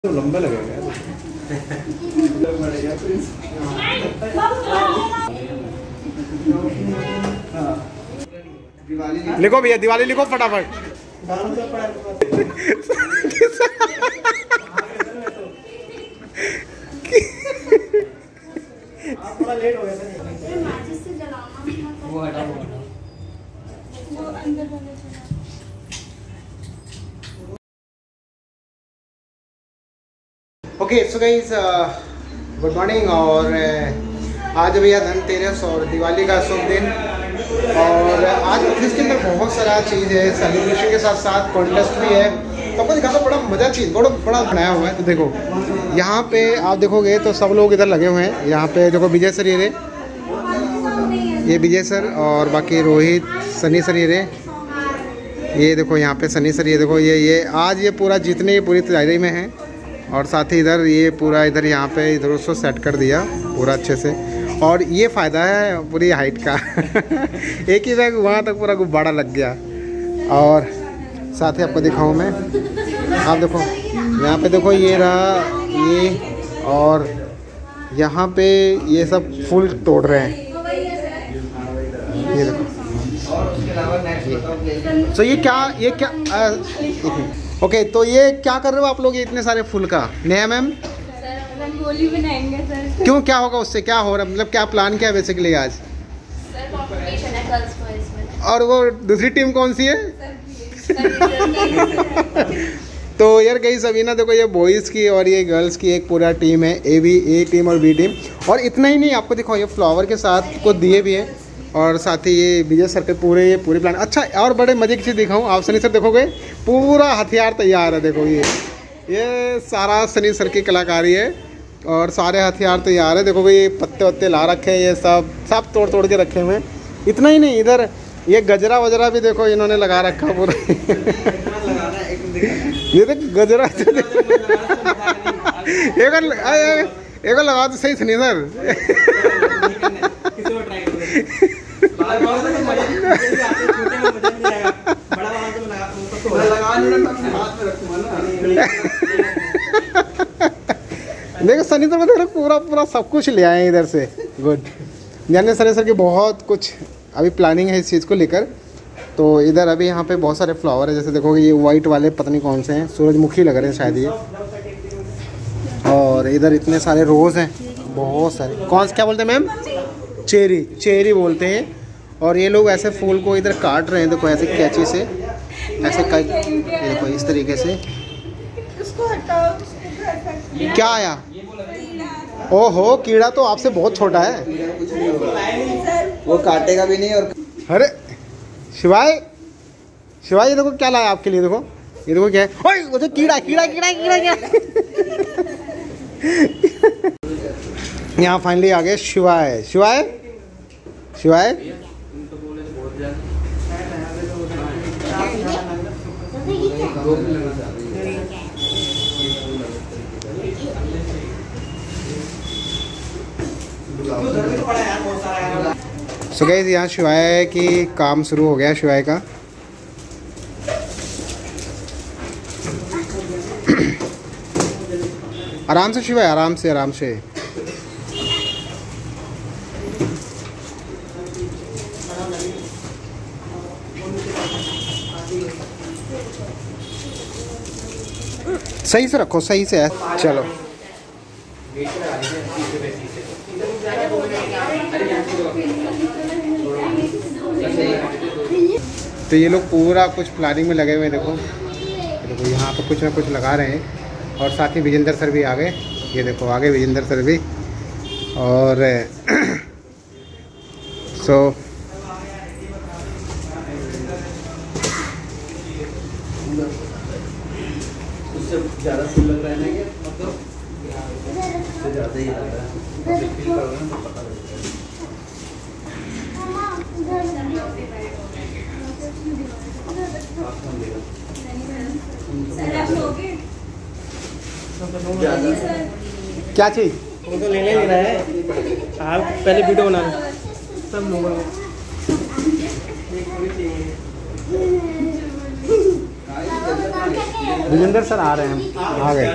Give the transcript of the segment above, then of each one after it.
तो लंबा लगेगा लिखो भैया, दिवाली लिखो फटाफट। थोड़ा लेट हो गया okay. So guys good morning. और आज भैया धनतेरस और दिवाली का शुभ दिन। और आज ऑफिस के अंदर बहुत सारा चीज़ है, सेलिब्रेशन के साथ साथ कॉन्टेस्ट भी है। तो आपको दिखाता बड़ा मजा चीज़ बड़ा बनाया हुआ है। तो देखो यहाँ पे आप देखोगे तो सब लोग इधर लगे हुए हैं। यहाँ पे देखो विजय सर, ये विजय सर, और बाकी रोहित, सनी सर, ये देखो यहाँ पे सनी सर, ये देखो ये आज ये पूरा जितने पूरी तैयारी में है। और साथ ही इधर ये पूरा इधर यहाँ पे इधर उसको सेट कर दिया पूरा अच्छे से। और ये फ़ायदा है पूरी हाइट का एक ही बैग वहाँ तक पूरा गुब्बारा लग गया। और साथ ही आपको दिखाऊँ मैं, आप देखो यहाँ पे देखो ये रहा ये, और यहाँ पे ये सब फूल तोड़ रहे हैं, ये देखो। तो ये क्या ओके तो ये क्या कर रहे हो आप लोग ये इतने सारे फूल का? नया मैम रंगोली बनाएंगे सर। क्यों, क्या होगा उससे, क्या हो रहा है, मतलब क्या प्लान क्या है बेसिकली आज? सर कॉम्पिटिशन है गर्ल्स बॉयज में। और वो दूसरी टीम कौन सी है? तो यार गई सभी ना, देखो ये बॉयज़ की और ये गर्ल्स की एक पूरा टीम है, ए टीम और बी टीम। और इतना ही नहीं, आपको दिखाओ ये फ्लावर के साथ को दिए भी है। और साथ ही ये विजय सर के पूरे प्लान। अच्छा और बड़े मज़े की चीज़ दिखाऊँ, आप सनी सर देखोगे पूरा हथियार तैयार है। देखो ये सारा सनी सर की कलाकारी है और सारे हथियार तैयार है। देखो ये पत्ते वत्ते ला रखे हैं, ये सब तोड़ के रखे हुए हैं। इतना ही नहीं, इधर ये गजरा वजरा भी देखो इन्होंने लगा रखा पूरा ये देख गजरा एक लगा तो सही सनी सर देखो सनी सर मतलब पूरा सब कुछ ले आए इधर से। गुड, यानी सनी सर की बहुत कुछ अभी प्लानिंग है इस चीज़ को लेकर। तो इधर अभी यहाँ पे बहुत सारे फ्लावर है, जैसे देखोगे ये वाइट वाले पता नहीं कौन से हैं, सूरजमुखी लग रहे हैं शायद ये। और इधर इतने सारे रोज़ हैं, बहुत सारे। कौन से क्या बोलते हैं मैम? चेरी बोलते हैं। और ये लोग ऐसे फूल को इधर काट रहे हैं, देखो ऐसे कैंची से, ऐसे देखो इस तरीके से। क्या आया? ओहो, कीड़ा तो आपसे बहुत छोटा है, वो काटेगा भी नहीं। और अरे शिवाय ये देखो क्या लाया आपके लिए, देखो ये देखो क्या है। ओए वो तो कीड़ा यहाँ फाइनली आ गए शिवाय। सो गाइस यहाँ शिवाय की काम शुरू हो गया, शिवाय का। आराम से शिवाय, आराम से। सही से रखो, सही से है। चलो तो ये लोग पूरा कुछ प्लानिंग में लगे हुए हैं। देखो यहाँ पर कुछ ना कुछ लगा रहे हैं। और साथ ही विजेंद्र सर भी आ गए, ये देखो आ गए विजेंद्र सर भी। और सो ज़्यादा फूल लग रहा है ना, ये मतलब ज़्यादा ही लग रहा है। फील कर रहे हैं तो पता लगता है। क्या चीज़? वो तो लेने रहा है, आप पहले वीडियो बना रहे सब लोगों को। चाहिए विजेंद्र सर आ रहे हैं, आ गए।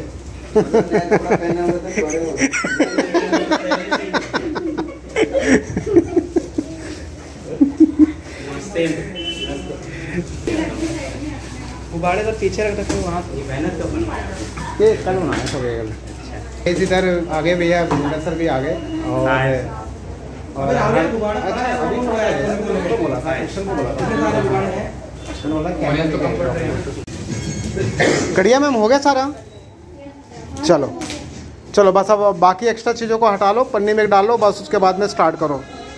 गुब्बारे तो पीछे रख रखे वहाँ से मेहनत तो बनवाया, ये कल बनाया सब कल। इसी तरह आगे भैया विजेंद्र सर भी आ गए और अच्छा अभी बोला था क्वेश्चन को बोला कड़िया मैम हो गया सारा। चलो चलो बस अब बाकी एक्स्ट्रा चीज़ों को हटा लो, पन्नी में डाल लो, बस उसके बाद में स्टार्ट करो।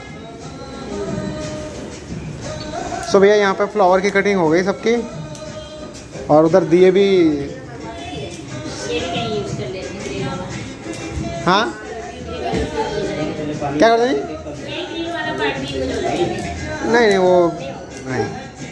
सो भैया यहाँ पे फ्लावर की कटिंग हो गई सबकी और उधर दिए भी। हाँ क्या कर रहे हैं? नहीं वो नहीं।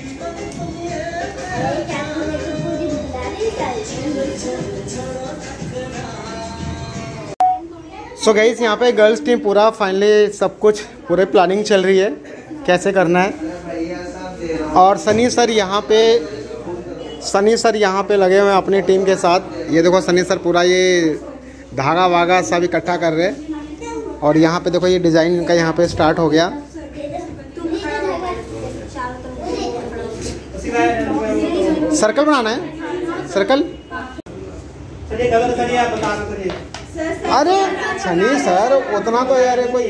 सो गाइस यहाँ पे गर्ल्स टीम पूरा फाइनली सब कुछ पूरे प्लानिंग चल रही है कैसे करना है। और सनी सर यहाँ पे लगे हुए हैं अपनी टीम के साथ। ये देखो सनी सर पूरा ये धागा वागा सब इकट्ठा कर रहे हैं। और यहाँ पे देखो ये डिज़ाइन इनका यहाँ पे स्टार्ट हो गया। सर्कल बनाना है, सर्कल। अरे सनी सर उतना तो यार कोई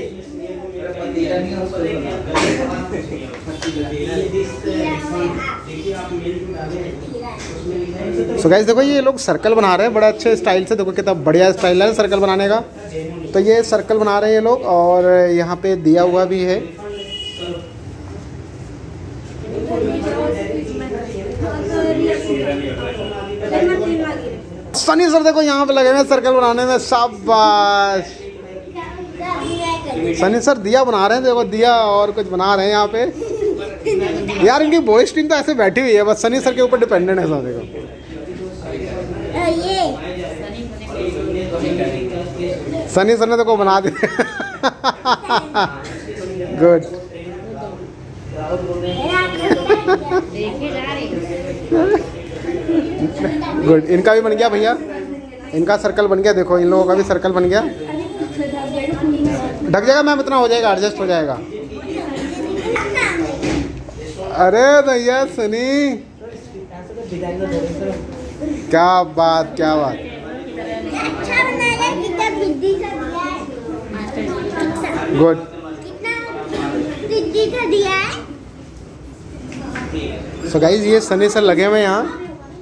सो गाइस देखो ये लोग सर्कल बना रहे हैं बड़े अच्छे स्टाइल से। देखो कितना बढ़िया स्टाइल है सर्कल बनाने का। तो ये सर्कल बना रहे हैं ये लोग और यहाँ पे दिया हुआ भी है। सनी सर देखो यहाँ पे लगे हुए सर्कल बनाने में, शाबाश। सनी सर दिया बना रहे हैं, देखो दिया और कुछ बना रहे हैं यहाँ पे। यार इनकी बॉयज टीम तो ऐसे बैठी हुई है, बस सनी सर के ऊपर डिपेंडेंट है सब। देखो सनी सर ने देखो बना दिया। Good good. इनका भी बन गया भैया, इनका सर्कल बन गया। देखो इन लोगों का भी सर्कल बन गया। ढक जाएगा मैम, इतना हो जाएगा, एडजस्ट हो जाएगा। अरे भैया सनी क्या बात क्या बात। गुड। सो गाइस ये सनी सर लगे हुए यहाँ।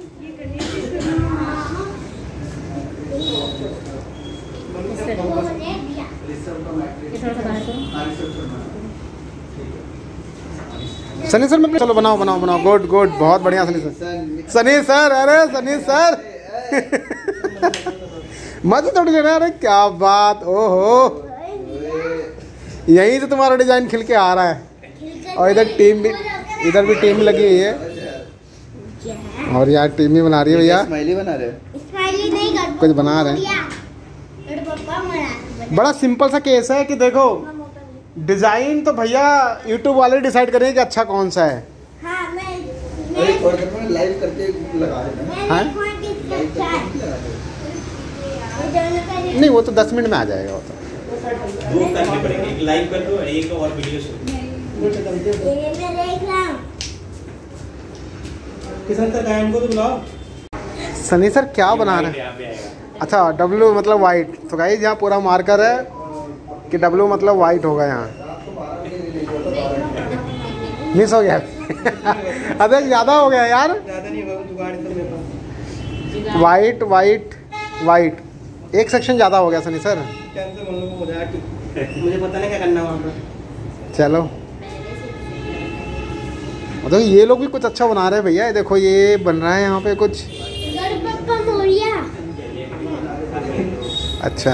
सनी सर में चलो बनाओ बनाओ बनाओ। गुड गुड, बहुत बढ़िया सनी सर। सनी सर, अरे सनी सर मत तोड़ देना। अरे क्या बात, ओहो यहीं से तुम्हारा डिजाइन खिल के आ रहा है। और इधर इधर भी टीम लगी हुई है। और यार टीम भी बना रही है भैया। स्माइली बना रहे हो? स्माइली नहीं कर, कुछ बना रहे हैं। बड़ा सिंपल सा केस है कि देखो डिजाइन तो भैया यूट्यूब वाले डिसाइड करेंगे कि अच्छा कौन सा है। हाँ, मैं लाइव करके लगा रहे हैं। नहीं वो तो 10 मिनट में आ जाएगा। वो तो दो करने पड़ेंगे, एक लाइव कर दो, एक और वीडियो शूट। किसान सर गायन को तो बुलाओ। सनी सर क्या बना रहे हैं? अच्छा W मतलब वाइट। तो गाइस यहाँ पूरा मार्कर है कि W मतलब वाइट होगा यहाँ। मिस हो गया। अरे ज़्यादा हो गया यार। ज़्यादा नहीं होगा, जुगाड़ तो मेरे पास। वाइट वाइट वाइट, एक सेक्शन ज़्यादा हो गया सनी सर। कैंसिल हम लोग को हो जाएगा, मुझे पता नहीं क्या करना वहाँ पर। चलो मतलब ये लोग भी कुछ अच्छा बना रहे हैं भैया। ये देखो ये बन रहा है यहाँ पे कुछ अच्छा।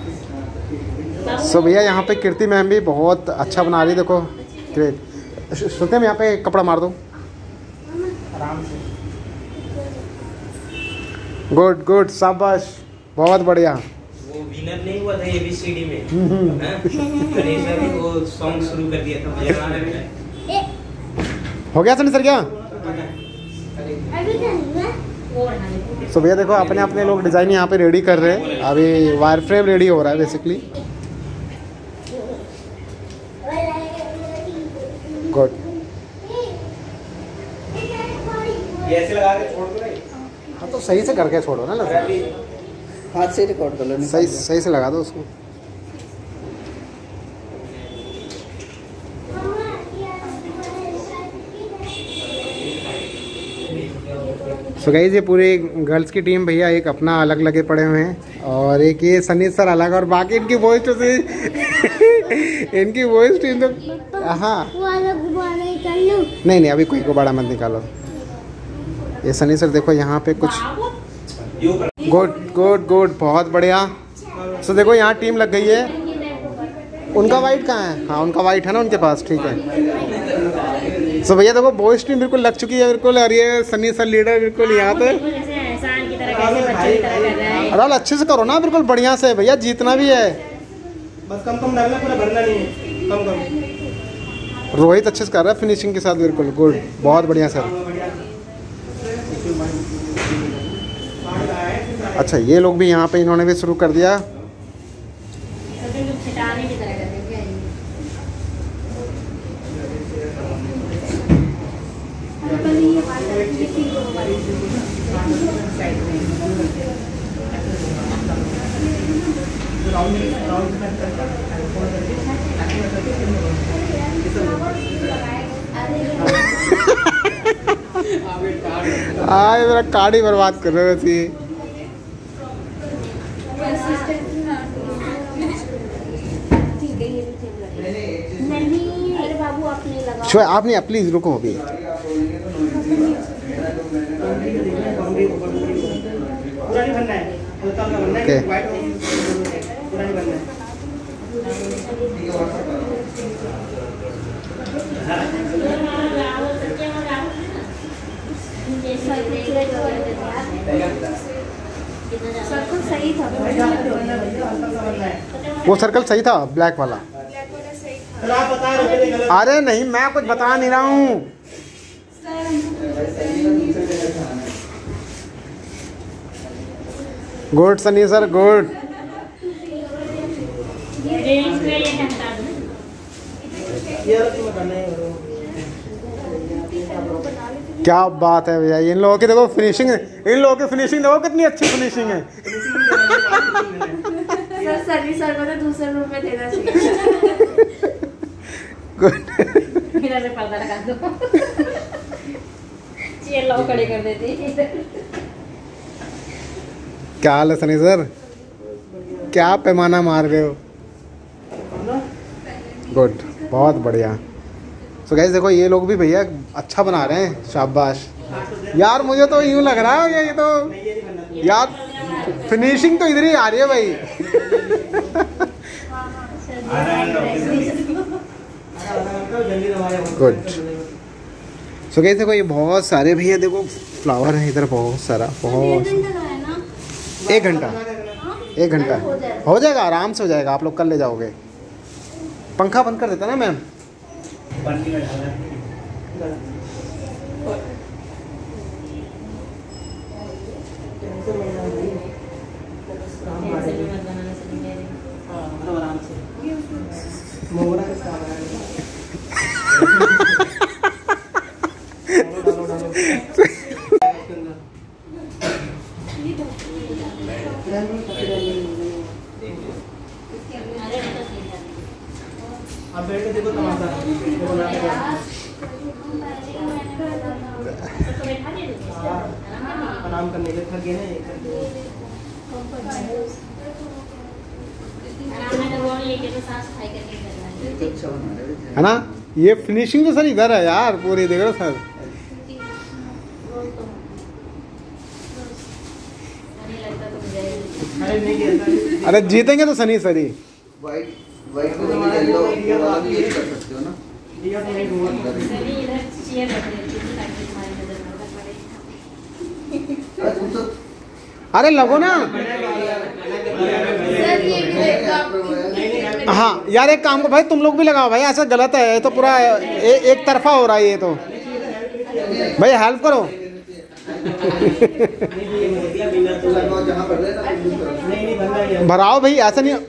सो भैया यहाँ पे कीर्ति मैम भी बहुत अच्छा बना रही है। देखो ग्रेट। सुनते हैं यहाँ पे कपड़ा मार दो। आराम से। गुड गुड, शाबाश, बहुत बढ़िया। वो विनर नहीं हुआ था ABCD में, अरे सर वो सॉन्ग शुरू कर दिया था बजाना में। हो गया सनी सर क्या? सो भैया देखो अपने अपने लोग डिज़ाइन यहाँ पे रेडी कर रहे हैं। अभी वायर फ्रेम रेडी हो रहा है बेसिकली। गुड। ऐसे लगा के छोड़ दो। हाँ तो सही से करके छोड़ो ना, लगा हाथ से रिकॉर्ड कर लो। सही से लगा दो उसको। सो गाइस ये पूरे गर्ल्स की टीम भैया एक अपना अलग लगे पड़े हुए हैं और एक ये सनी सर अलग और बाकी इनकी वॉइस तो से इनकी वॉइस टीम तो हाँ नहीं अभी कोई गुब्बारा मत निकालो। ये सनी सर देखो यहाँ पे कुछ गुड गुड गुड बहुत बढ़िया। सो देखो यहाँ टीम लग गई है। उनका वाइट कहाँ है? हाँ उनका वाइट है ना उनके पास, ठीक है। सो भैया देखो बॉयज टीम बिल्कुल लग चुकी है बिल्कुल। और ये सनी सर लीडर बिल्कुल यहाँ पे। अरे अच्छे से करो ना बिल्कुल बढ़िया से भैया, जीतना भी है। बस कम डालना, पूरा भरना नहीं है, कम। रोहित अच्छे से कर रहा है फिनिशिंग के साथ बिल्कुल गुड बहुत बढ़िया सर। अच्छा ये लोग भी यहाँ पे इन्होंने भी शुरू कर दिया। आए मेरा कार्ड ही बर्बाद कर रहे थे। शो आप नहीं, प्लीज रुको अभी। सर्कल सही था, वो सर्कल सही था ब्लैक वाला। अरे नहीं मैं कुछ बता नहीं रहा हूँ। Good Sunny sir good. क्या बात है भैया, इन लोगों की देखो फिनिशिंग, इन लोगों की फिनिशिंग देखो कितनी अच्छी फिनिशिंग है। सर सनी सर को तो दूसरे रूम में देना चाहिए। मेरा से पर्दा लगा दो, चेयर लाओ खड़े कर देती। क्या हाल है सनी सर, क्या पैमाना मार रहे हो? गुड बहुत बढ़िया। सो गाइस देखो ये लोग भी भैया अच्छा बना रहे हैं, शाबाश यार। मुझे तो यूँ लग रहा है ये तो यार फिनिशिंग तो इधर ही आ रही है भाई। गुड। सो गाइस देखो ये बहुत सारे भैया देखो फ्लावर हैं इधर, बहुत सारा, बहुत 1 घंटा 1 घंटा हो जाएगा, आराम से हो जाएगा। आप लोग कल ले जाओगे। पंखा बंद कर देता ना मैम। अब बैठ के देखो तमाशा। आराम करने के थक गए है ना। ये फिनिशिंग तो सर इधर है यार पूरी, देख रहे हो सर। अरे जीतेंगे तो सनी सर ही। वाइट को येलो वाला भी यूज कर सकते हो ना। अरे लगो ना। हाँ यार एक काम को भाई तुम लोग भी लगाओ भाई, ऐसा गलत है ये तो पूरा एक तरफा हो रहा है ये तो। भाई हेल्प करो। जहाँ पढ़ रहे थे भराओ भाई, ऐसा नहीं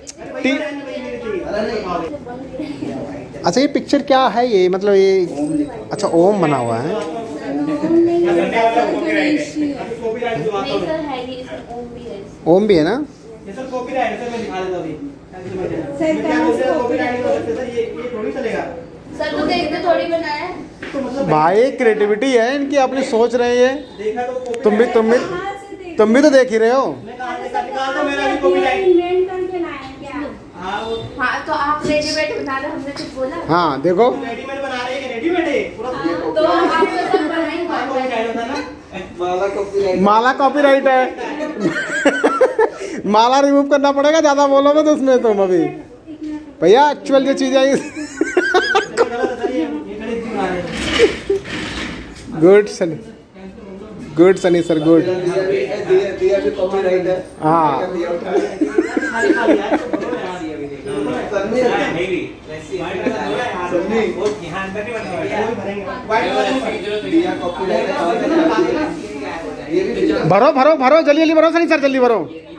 अच्छा ये पिक्चर क्या है ये, मतलब ये अच्छा ओम बना हुआ है। ओम भी है ना। सर तो देखते थोड़ी बनाया है। भाई क्रिएटिविटी है इनकी, अपनी सोच रहे हैं। तुम भी तो देख ही रहे हो। हाँ तो आप रेडीमेड बना रहे, हमने कुछ बोला। हाँ देखो रेडीमेड बना रहे हैं, रेडीमेड है पूरा। तो आप तो सब बनाएंगे। माला कॉपीराइट है। माला रिमूव करना पड़ेगा, ज्यादा बोलोगे तो उसमें तुम अभी भैया एक्चुअल जो चीज आई। Good Sunny, good Sunny sir, good. दिया भी कॉपीराइट है। हाँ भरो भरो भरो, जल्दी जल्दी भरो सनी सर, जल्दी भरो।